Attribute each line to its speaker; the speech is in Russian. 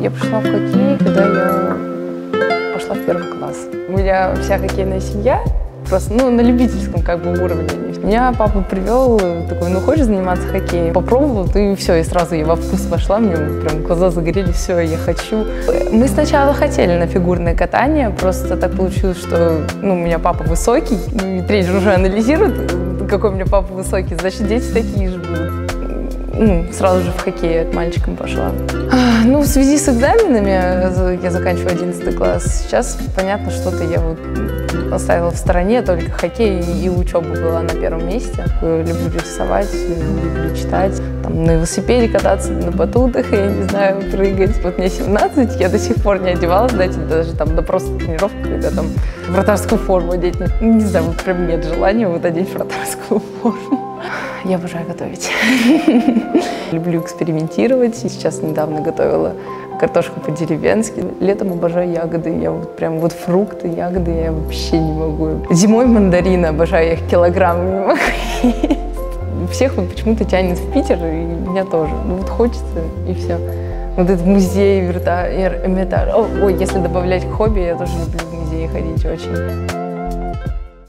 Speaker 1: Я пришла в хоккей, когда я пошла в первый класс. У меня вся хоккейная семья просто, на любительском уровне. Меня папа привел, такой, хочешь заниматься хоккеем? Попробовала, и все, и сразу я во вкус вошла, мне прям глаза загорелись, все, я хочу. Мы сначала хотели на фигурное катание, просто так получилось, что, у меня папа высокий, и тренер уже анализирует, какой у меня папа высокий, значит, дети такие же будут. Сразу же в хоккей от мальчиком пошла. В связи с экзаменами, я заканчиваю 11 класс, сейчас, понятно, что-то я оставила в стороне, только хоккей и учеба была на первом месте. Люблю рисовать, люблю читать, на велосипеде кататься, на батутах, я не знаю, прыгать. Вот мне 17, я до сих пор не одевалась, даже на просто тренировку, когда вратарскую форму одеть. Не знаю, прям нет желания одеть вратарскую форму. Я обожаю готовить. Люблю экспериментировать. Сейчас недавно готовила картошку по-деревенски. Летом обожаю ягоды. Я прям фрукты, ягоды я вообще не могу. Зимой мандарины обожаю, я их килограммами могу есть. Всех почему-то тянет в Питер, и меня тоже. Хочется, и все. Этот музей, Эрмитаж. Ой, если добавлять к хобби, я тоже люблю в музеи ходить очень.